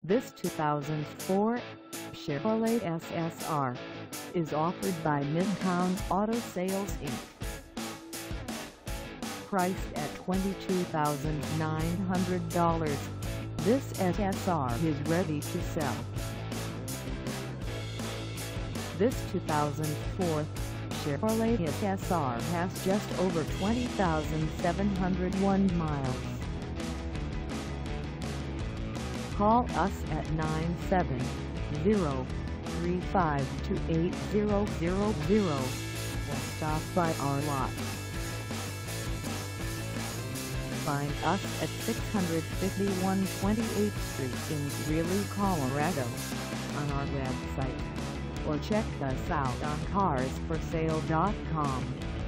This 2004 Chevrolet SSR is offered by MIDTOWN Auto Sales Inc. Priced at $22,900, this SSR is ready to sell. This 2004 Chevrolet SSR has just over 20,701 miles. Call us at 970-352-8000 or stop by our lot. Find us at 651 28th Street in Greeley, Colorado on our website, or check us out on carsforsale.com.